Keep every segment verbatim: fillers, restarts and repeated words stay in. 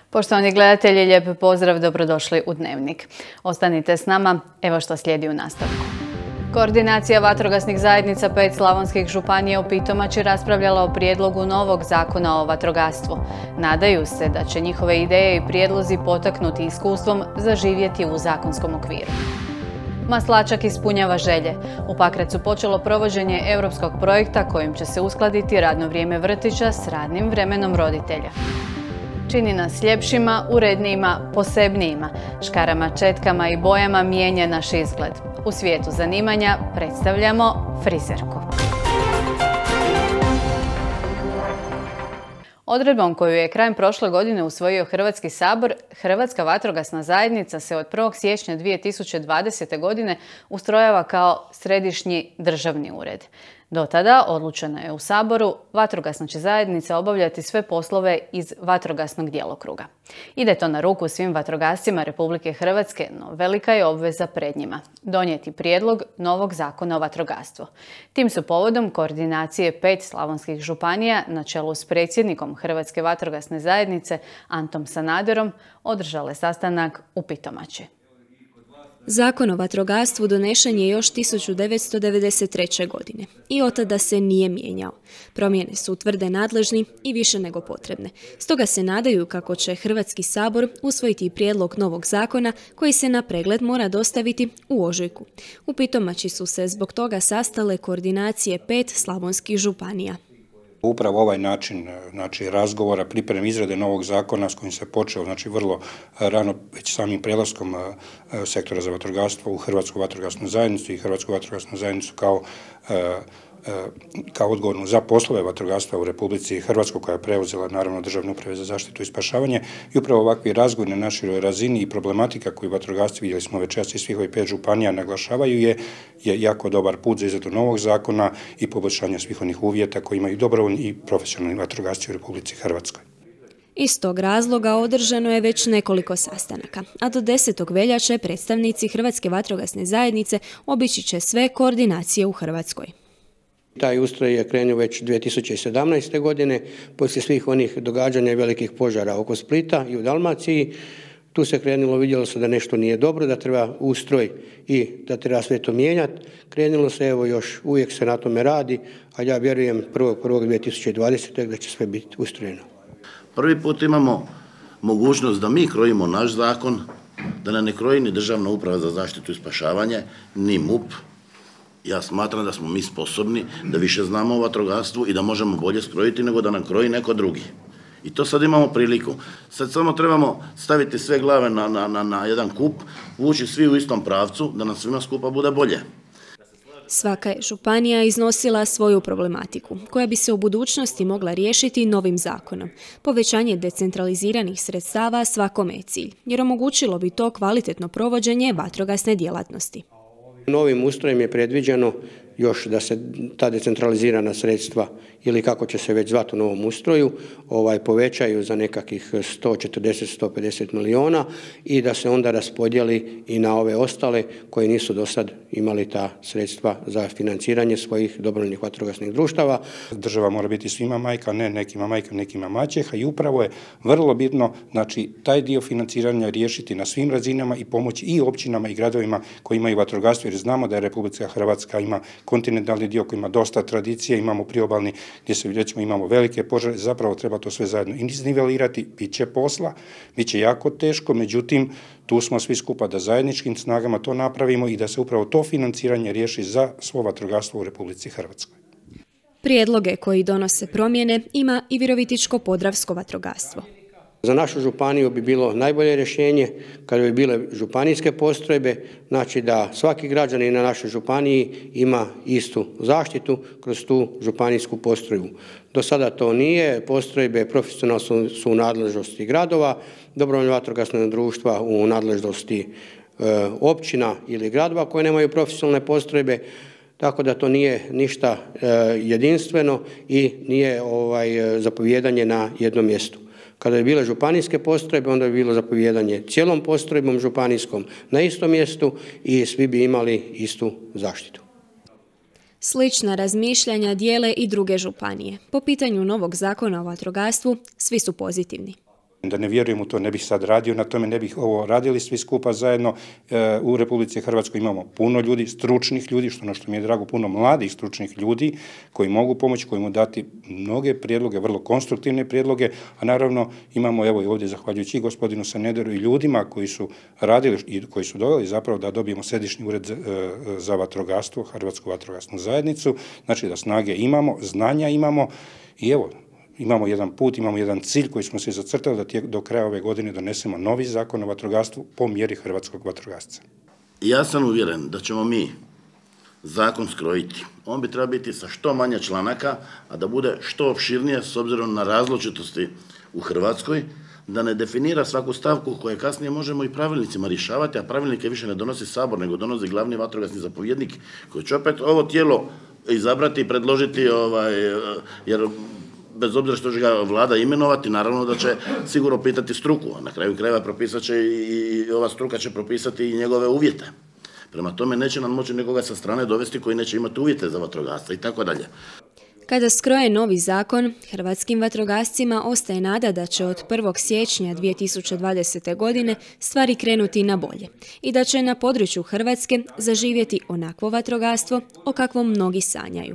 Poštovani gledatelji, lijep pozdrav, dobrodošli u Dnevnik. Ostanite s nama, evo što slijedi u nastavku. Koordinacija vatrogasnih zajednica pet slavonskih županija u Pitomači raspravljala o prijedlogu novog zakona o vatrogastvu. Nadaju se da će njihove ideje i prijedlozi potaknuti iskustvom zaživjeti u zakonskom okviru. Maslačak ispunjava želje. U Pakracu počelo provođenje europskog projekta kojim će se uskladiti radno vrijeme vrtića s radnim vremenom roditelja. Čini nas ljepšima, urednijima, posebnijima. Škarama, četkama i bojama mijenja naš izgled. U svijetu zanimanja predstavljamo frizerku. Odredbom koju je krajem prošle godine usvojio Hrvatski sabor, Hrvatska vatrogasna zajednica se od prvog siječnja dvije tisuće dvadesete. godine ustrojava kao središnji državni ured. Do tada, odlučeno je u Saboru, vatrogasna će zajednica obavljati sve poslove iz vatrogasnog djelokruga. Ide to na ruku svim vatrogascima Republike Hrvatske, no velika je obveza pred njima – donijeti prijedlog novog zakona o vatrogastvu. Tim su povodom koordinacije pet slavonskih županija na čelu s predsjednikom Hrvatske vatrogasne zajednice Antom Sanaderom održale sastanak u Pitomači. Zakon o vatrogastvu donešen je još tisuću devetsto devedeset treće. godine i od tada se nije mijenjao. Promjene su, tvrde nadležni, i više nego potrebne. Stoga se nadaju kako će Hrvatski sabor usvojiti prijedlog novog zakona koji se na pregled mora dostaviti u ožujku. U Pitomači su se zbog toga sastale koordinacije pet slavonskih županija. Upravo ovaj način znači, razgovora, pripreme izrade novog zakona s kojim se počeo znači, vrlo rano već samim prelaskom sektora za vatrogastvo u Hrvatsku vatrogasnu zajednicu i Hrvatsku vatrogasnu zajednicu kao kao odgovornu za poslove vatrogastva u Republici Hrvatskoj, koja je preuzela naravno Državne uprave za zaštitu i spašavanje, i upravo ovakvi razgovori na našoj razini i problematika koju vatrogasci, vidjeli smo večeras iz svih ovih pet županija, naglašavaju je, je jako dobar put za izradu novog zakona i poboljšanja svih onih uvjeta koji imaju dobrovoljni i profesionalni vatrogasci u Republici Hrvatskoj. Iz tog razloga održano je već nekoliko sastanaka, a do desetog veljače predstavnici Hrvatske vatrogasne zajednice obići će sve koordinacije u Hrvatskoj. Taj ustroj je krenuo već dvije tisuće sedamnaeste. godine, poslije svih onih događanja i velikih požara oko Splita i u Dalmaciji. Tu se krenulo, vidjelo se da nešto nije dobro, da treba ustroj i da treba sve to mijenjati. Krenulo se, evo još uvijek se na tome radi, a ja vjerujem prvog prvog dvije tisuće dvadesete. da će sve biti ustrojeno. Prvi put imamo mogućnost da mi krojimo naš zakon, da nam ne kroji ni Državna uprava za zaštitu i spašavanje, ni M U P. Ja smatram da smo mi sposobni, da više znamo o vatrogastvu i da možemo bolje skrojiti nego da nam kroji neko drugi. I to sad imamo priliku. Sad samo trebamo staviti sve glave na, na, na, na jedan kup, vući svi u istom pravcu, da nam svima skupa bude bolje. Svaka je županija iznosila svoju problematiku, koja bi se u budućnosti mogla riješiti novim zakonom. Povećanje decentraliziranih sredstava svakome je cilj, jer omogućilo bi to kvalitetno provođenje vatrogasne djelatnosti. Novim ustrojem je predviđeno još da se ta decentralizirana sredstva, ili kako će se već zvati u novom ustroju, ovaj, povećaju za nekakvih sto četrdeset do sto pedeset milijuna i da se onda raspodijeli i na ove ostale koji nisu do sad imali ta sredstva za financiranje svojih dobrovoljnih vatrogasnih društava. Država mora biti svima majka, ne nekima majka, nekima maćeha, i upravo je vrlo bitno znači, taj dio financiranja riješiti na svim razinama i pomoći i općinama i gradovima koji imaju vatrogastvo, jer znamo da je Republika Hrvatska ima kontinentalni dio koji ima dosta tradicije, imamo priobalni gdje se recimo imamo velike požare, zapravo treba to sve zajedno iznivelirati, bit će posla, bit će jako teško, međutim tu smo svi skupa da zajedničkim snagama to napravimo i da se upravo to financiranje riješi za svo vatrogastvo u Republici Hrvatskoj. Prijedloge koji donose promjene ima i Virovitičko-podravsko vatrogastvo. Za našu županiju bi bilo najbolje rješenje kada bi bile županijske postrojbe, znači da svaki građanin na našoj županiji ima istu zaštitu kroz tu županijsku postrojbu. Do sada to nije, postrojbe profesionalno su, su u nadležnosti gradova, dobrovoljna vatrogasna društva u nadležnosti e, općina ili gradova koje nemaju profesionalne postrojbe, tako da to nije ništa e, jedinstveno i nije ovaj, zapovijedanje na jednom mjestu. Kada bi bile županijske postrojbe, onda bi bilo zapovijedanje cijelom postrojbom županijskom na istom mjestu i svi bi imali istu zaštitu. Slična razmišljanja dijele i druge županije. Po pitanju novog zakona o vatrogastvu svi su pozitivni. Da ne vjerujem u to, ne bih sad radio, na tome ne bih ovo radili svi skupa zajedno. E, u Republici Hrvatskoj imamo puno ljudi, stručnih ljudi, što ono što mi je drago, puno mladih stručnih ljudi koji mogu pomoći, koji mogu dati mnoge prijedloge, vrlo konstruktivne prijedloge, a naravno imamo evo i ovdje, zahvaljujući i gospodinu Sanederu i ljudima koji su radili i koji su doveli zapravo da dobijemo središnji ured za, za vatrogastvo, Hrvatsku vatrogasnu zajednicu, znači da snage imamo, znanja imamo i evo, imamo jedan put, imamo jedan cilj koji smo se zacrtali da do kraja ove godine donesemo novi zakon o vatrogastvu po mjeri hrvatskog vatrogasca. Ja sam uvjeren da ćemo mi zakon skrojiti. On bi trebao biti sa što manje članaka, a da bude što opširnije s obzirom na različitosti u Hrvatskoj, da ne definira svaku stavku koje kasnije možemo i pravilnicima rješavati, a pravilnike više ne donosi Sabor, nego donosi glavni vatrogasni zapovjednik, koji će opet ovo tijelo izabrati i predložiti, ovaj, jer bez obzira što će ga vlada imenovati, naravno da će sigurno pitati struku, a na kraju krajeva propisat će i ova struka će propisati i njegove uvjete. Prema tome neće nam moći nekoga sa strane dovesti koji neće imati uvjete za vatrogasca i tako dalje. Kada skroje novi zakon, hrvatskim vatrogascima ostaje nada da će od prvog siječnja dvije tisuće dvadesete. godine stvari krenuti na bolje i da će na području Hrvatske zaživjeti onakvo vatrogastvo o kakvom mnogi sanjaju.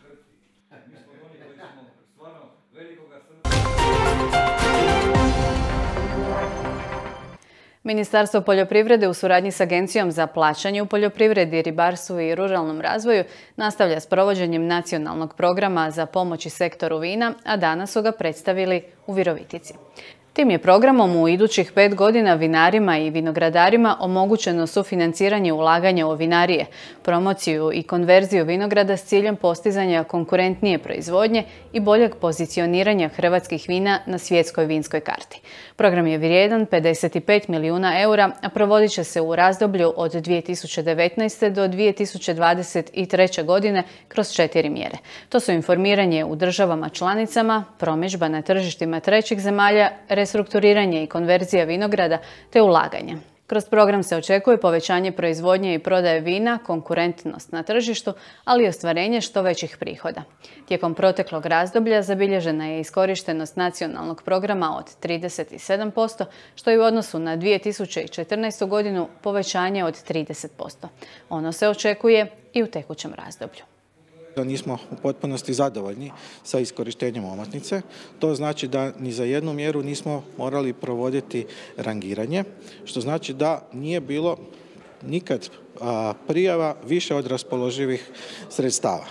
Ministarstvo poljoprivrede u suradnji s Agencijom za plaćanje u poljoprivredi, ribarstvu i ruralnom razvoju nastavlja s provođenjem nacionalnog programa za pomoć sektoru vina, a danas su ga predstavili u Virovitici. Tim je programom u idućih pet godina vinarima i vinogradarima omogućeno sufinanciranje ulaganja u vinarije, promociju i konverziju vinograda s ciljem postizanja konkurentnije proizvodnje i boljeg pozicioniranja hrvatskih vina na svjetskoj vinskoj karti. Program je vrijedan pedeset pet milijuna eura, a provodit će se u razdoblju od dvije tisuće devetnaeste. do dvije tisuće dvadeset treće. godine kroz četiri mjere. To su informiranje u državama članicama, promidžba na tržištima trećih zemalja, restrukturiranje i konverzija vinograda te ulaganje. Kroz program se očekuje povećanje proizvodnje i prodaje vina, konkurentnost na tržištu, ali i ostvarenje što većih prihoda. Tijekom proteklog razdoblja zabilježena je iskorištenost nacionalnog programa od trideset sedam posto, što je u odnosu na dvije tisuće četrnaestu. godinu povećanje od trideset posto. Ono se očekuje i u tekućem razdoblju. Nismo u potpunosti zadovoljni sa iskorištenjem omotnice. To znači da ni za jednu mjeru nismo morali provoditi rangiranje, što znači da nije bilo nikad a, prijava više od raspoloživih sredstava.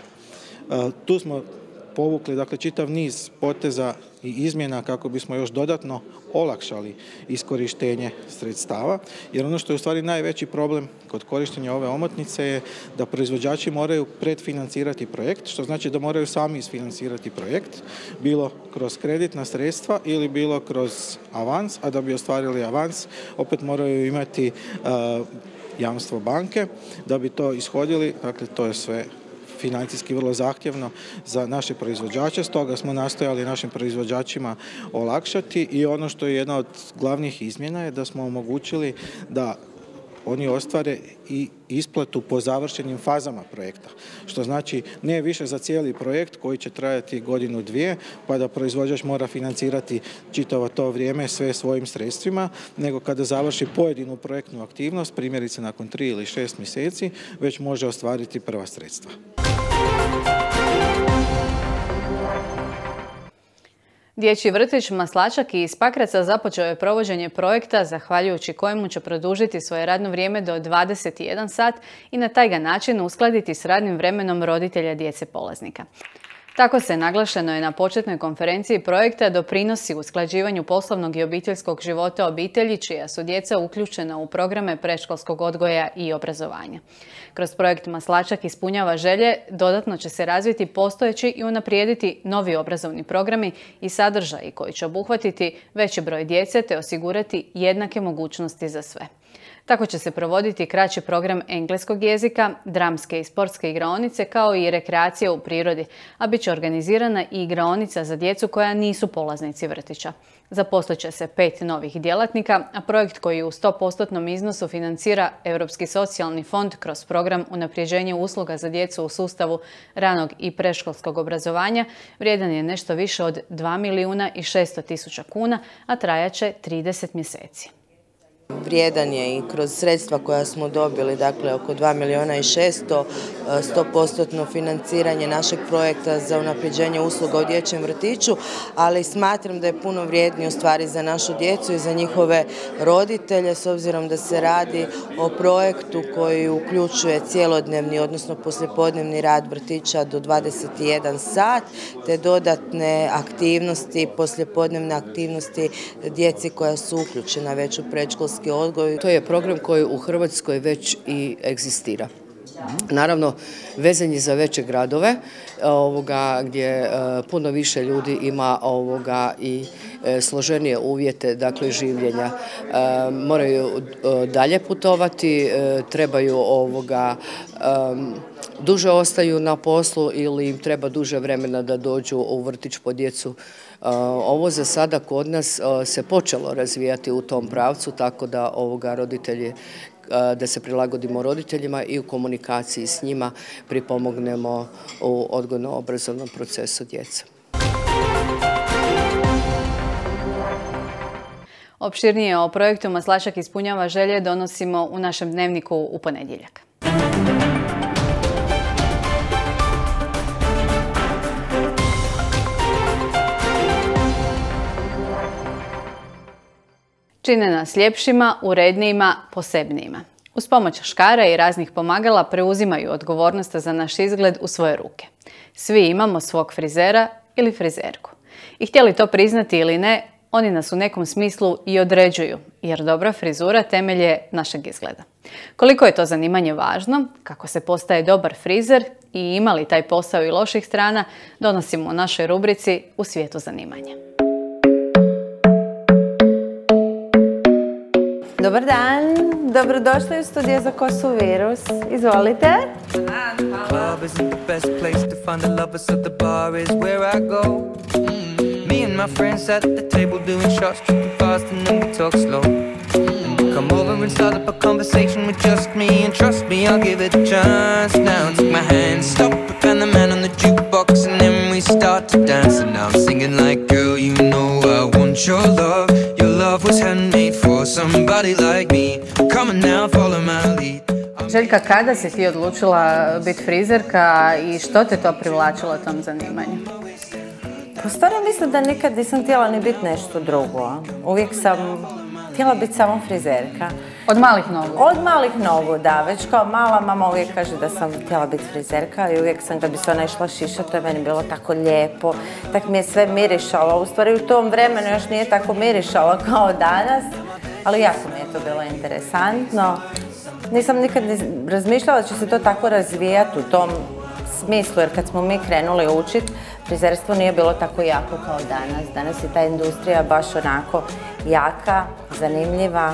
A, tu smo povukli dakle, čitav niz poteza i izmjena kako bismo još dodatno olakšali iskorištenje sredstava, jer ono što je u stvari najveći problem kod korištenja ove omotnice je da proizvođači moraju predfinancirati projekt, što znači da moraju sami isfinancirati projekt, bilo kroz kreditna sredstva ili bilo kroz avans, a da bi ostvarili avans opet moraju imati uh, jamstvo banke. Da bi to ishodili, dakle to je sve financijski vrlo zahtjevno za naše proizvođače, stoga smo nastojali našim proizvođačima olakšati i ono što je jedna od glavnih izmjena je da smo omogućili da oni ostvare i isplatu po završenim fazama projekta. Što znači ne više za cijeli projekt koji će trajati godinu dvije, pa da proizvođač mora financirati čitavo to vrijeme sve svojim sredstvima, nego kada završi pojedinu projektnu aktivnost, primjerice nakon tri ili šest mjeseci, već može ostvariti prva sredstva. Dječji vrtić Maslačak iz Pakraca započeo je provođenje projekta zahvaljujući kojemu će produžiti svoje radno vrijeme do dvadeset jedan sat i na taj ga način uskladiti s radnim vremenom roditelja djece polaznika. Tako se naglašeno je na početnoj konferenciji projekta doprinosi usklađivanju poslovnog i obiteljskog života obitelji čija su djeca uključena u programe predškolskog odgoja i obrazovanja. Kroz projekt Maslačak ispunjava želje, dodatno će se razviti postojeći i unaprijediti novi obrazovni programi i sadržaji koji će obuhvatiti veći broj djece te osigurati jednake mogućnosti za sve. Tako će se provoditi kraći program engleskog jezika, dramske i sportske igraonice kao i rekreacija u prirodi, a bit će organizirana i igraonica za djecu koja nisu polaznici vrtića. Zaposlit će se pet novih djelatnika, a projekt koji u sto posto iznosu financira Europski socijalni fond kroz program unapređenja usluga za djecu u sustavu ranog i predškolskog obrazovanja vrijedan je nešto više od dva milijuna i šesto tisuća kuna, a trajaće trideset mjeseci. Vrijedan je i kroz sredstva koja smo dobili, dakle oko dva milijuna i šesto, sto posto financiranje našeg projekta za unapređenje usluga u dječjem vrtiću, ali smatram da je puno vrijednije u stvari za našu djecu i za njihove roditelje, s obzirom da se radi o projektu koji uključuje cjelodnevni, odnosno poslijepodnevni rad vrtića do dvadeset jedan sat, te dodatne aktivnosti, poslijepodnevne aktivnosti djeci koja su uključena već u predškolski odgoj. To je program koji u Hrvatskoj već i egzistira. Naravno, vezan je za veće gradove, ovoga, gdje puno više ljudi ima ovoga i složenije uvjete, dakle, življenja. Moraju dalje putovati, trebaju ovoga, duže ostaju na poslu ili im treba duže vremena da dođu u vrtić po djecu. Ovo za sada kod nas se počelo razvijati u tom pravcu, tako da ovoga roditelji, da se prilagodimo roditeljima i u komunikaciji s njima pripomognemo u odgojno-obrazovnom procesu djece. Opširnije o projektu Maslačak ispunjava želje donosimo u našem dnevniku u ponedjeljak. Čine nas ljepšima, urednijima, posebnijima. Uz pomoć škara i raznih pomagala preuzimaju odgovornost za naš izgled u svoje ruke. Svi imamo svog frizera ili frizerku. I htjeli to priznati ili ne, oni nas u nekom smislu i određuju, jer dobra frizura temelj je našeg izgleda. Koliko je to zanimanje važno, kako se postaje dobar frizer i ima li taj posao i loših strana, donosimo u našoj rubrici U svijetu zanimanja. Dobar dan, dobrodošli u studio za Kosu virus. Izvolite. Club isn't the best place to find the lovers, so the bar is where I go. Me and my friends at the table doing shots, tripping fast and then we talk slow. Come over and start up a conversation with just me, and trust me, I'll give it a chance. Now take my hand, stop it, and the man on the jukebox, and then we start to dance. And now I'm singing like, girl, you know I want your love. Your love was handmade for somebody like me. Come on now, follow my lead. Željka, kada si ti odlučila biti frizerka i što te to privlačilo tom zanimanju? Pa stvarno mislim da nikad nisam htjela ni biti nešto drugo. Uvijek sam htjela biti samo frizerka. Od malih nogu? Od malih nogu, da. Već kao mala mama uvijek kaže da sam htjela biti frizerka i uvijek sam, kad bi se ona išla šišati, to je meni bilo tako lijepo. Tak mi je sve mirišalo. U stvari u tom vremenu još nije tako mirišalo kao danas, ali jako mi je to bilo interesantno. Nisam nikad razmišljala da će se to tako razvijati u tom smislu, jer kad smo mi krenuli učiti, frizerstvo nije bilo tako jako kao danas. Danas je ta industrija baš onako jaka, zanimljiva.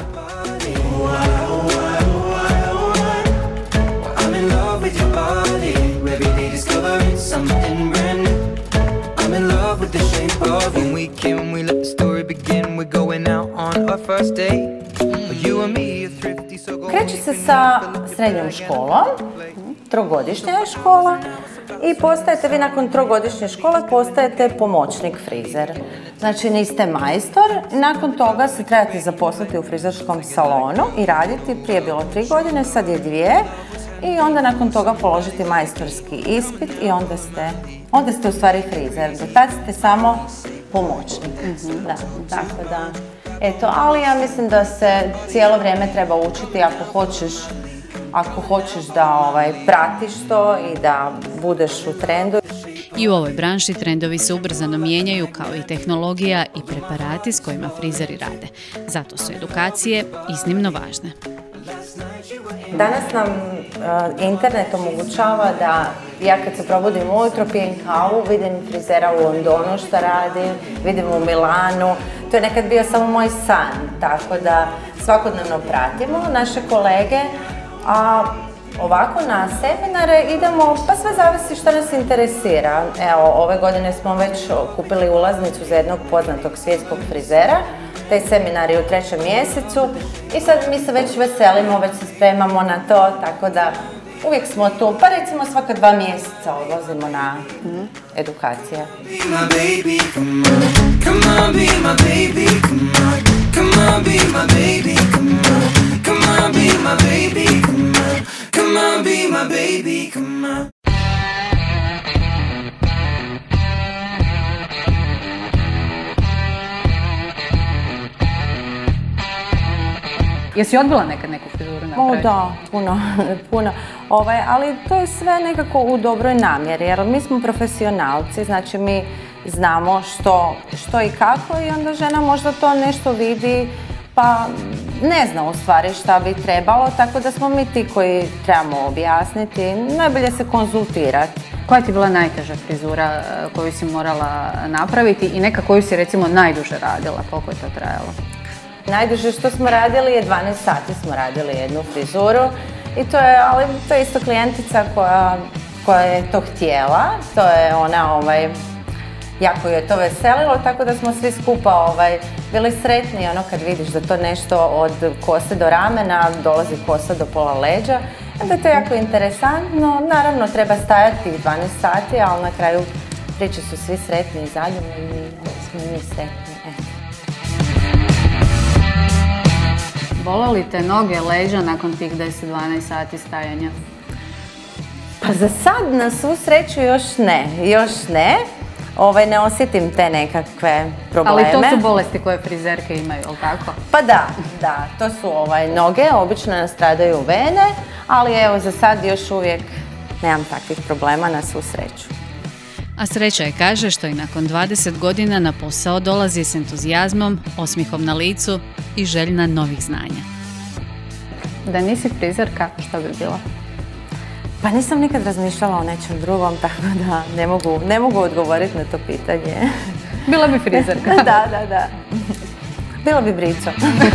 Kreće se sa srednjom školom, trogodišnja je škola, i postajete vi nakon trogodišnje škole, postajete pomoćnik frizer. Znači niste majstor, i nakon toga se trebate zaposliti u frizerskom salonu i raditi. Prije je bilo tri godine, sad je dvije, i onda nakon toga položiti majstorski ispit i onda ste, onda ste u stvari frizer. Do tad ste samo pomoćnik. Mm-hmm. Da, tako da, eto, ali ja mislim da se cijelo vrijeme treba učiti ako hoćeš Ako hoćeš da ovaj, pratiš to i da budeš u trendu. I u ovoj branši trendovi se ubrzano mijenjaju, kao i tehnologija i preparati s kojima frizeri rade. Zato su edukacije iznimno važne. Danas nam uh, internet omogućava da ja kad se probudim ujutro, pijem kavu, vidim frizera u Londonu što radi, vidim u Milanu. To je nekad bio samo moj san, tako da svakodnevno pratimo naše kolege. A Ovako na seminare idemo, pa sve zavisi što nas interesira. Evo, ove godine smo već kupili ulaznicu za jednog poznatog svjetskog frizera. Taj seminar je u trećem mjesecu i sad mi se već veselimo, već se spremamo na to, tako da uvijek smo tu, pa recimo svaka dva mjeseca odlazimo na edukacije. Jesi odbila nekad neku frizuru napraviti? O da, puno, puno. Ovaj, ali to je sve nekako u dobroj namjeri, jer mi smo profesionalci, znači mi znamo što, što i kako i onda žena možda to nešto vidi, pa ne zna u stvari šta bi trebalo, tako da smo mi ti koji trebamo objasniti, najbolje se konzultirati. Koja ti je bila najteža frizura koju si morala napraviti i neka koju si recimo najduže radila? Koliko je to trajalo? Najduže što smo radili je dvanaest sati smo radili jednu frizuru i to je, ali to je isto klijentica koja, koja je to htjela, to je ona, ovaj, jako je to veselilo, tako da smo svi skupa ovaj, bili sretni ono kad vidiš da to nešto od kose do ramena dolazi kosa do pola leđa, onda je to jako interesantno, naravno treba stajati dvanaest sati, ali na kraju priče su svi sretni i zadovoljni i smo mi sretni. Eto. Bole li te noge, leđa nakon tih deset do dvanaest sati stajanja? Pa za sad na svu sreću još ne, još ne. Ovaj, ne osjetim te nekakve probleme. Ali to su bolesti koje frizerke imaju, ali tako? Pa da, da, to su ovaj, noge, obično nastradaju vene, ali evo za sad još uvijek nemam takvih problema na svu sreću. A sreća je, kaže, što i nakon dvadeset godina na posao dolazi s entuzijazmom, osmihom na licu i željna novih znanja. Da nisi frizerka, što bi bila? Pa nisam nikad razmišljala o nečem drugom, tako da ne mogu, ne mogu odgovoriti na to pitanje. Bila bi frizerka? Da, da, da. Bila bi brico.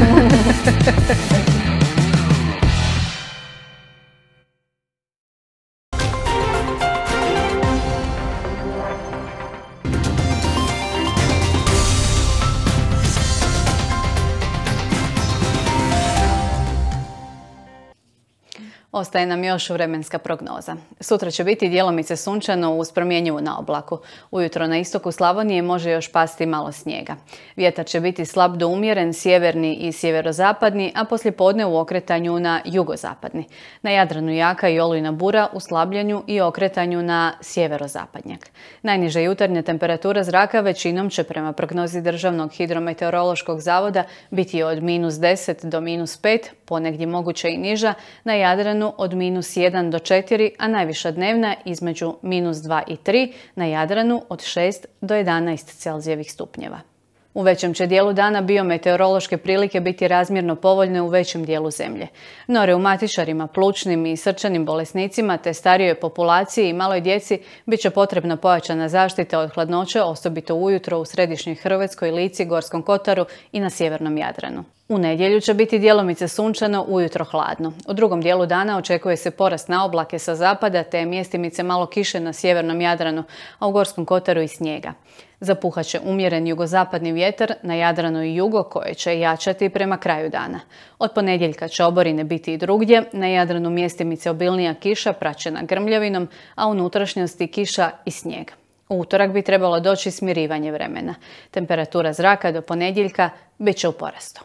Ostaje nam još vremenska prognoza. Sutra će biti djelomice sunčano uz promjenjivu na oblaku. Ujutro na istoku Slavonije može još pasti malo snijega. Vjetar će biti slab do umjeren, sjeverni i sjeverozapadni, a poslijepodne u okretanju na jugozapadni. Na Jadranu jaka i olujna bura u slabljenju i okretanju na sjeverozapadnjak. Najniža jutarnja temperatura zraka većinom će prema prognozi Državnog hidrometeorološkog zavoda biti od minus deset do minus pet, ponegdje moguće i niža, na Jadranu od minus jedan do četiri, a najviša dnevna između minus dva i tri, na Jadranu od šest do jedanaest Celzijevih stupnjeva. U većem će dijelu dana biometeorološke prilike biti razmjerno povoljne u većem dijelu zemlje. No reumatičarima, plućnim i srčanim bolesnicima te starijoj populaciji i maloj djeci bit će potrebna pojačana zaštita od hladnoće, osobito ujutro u središnjoj Hrvatskoj, Lici, Gorskom kotaru i na sjevernom Jadranu. U nedjelju će biti djelomice sunčano, ujutro hladno. U drugom dijelu dana očekuje se porast na oblake sa zapada te mjestimice malo kiše na sjevernom Jadranu, a u Gorskom kotaru i snijega. Zapuhat će umjeren jugozapadni vjetar na Jadranu i jugo koje će jačati prema kraju dana. Od ponedjeljka će oborine biti i drugdje, na Jadranu mjestimice obilnija kiša praćena grmljavinom, a u unutrašnjosti kiša i snijeg. U utorak bi trebalo doći smirivanje vremena. Temperatura zraka do ponedjeljka bit će u porastu.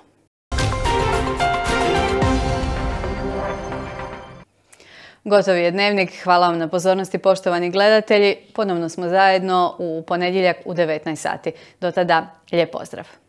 Gotov je Dnevnik. Hvala vam na pozornosti, poštovani gledatelji. Ponovno smo zajedno u ponedjeljak u devetnaest sati. Do tada, lijep pozdrav!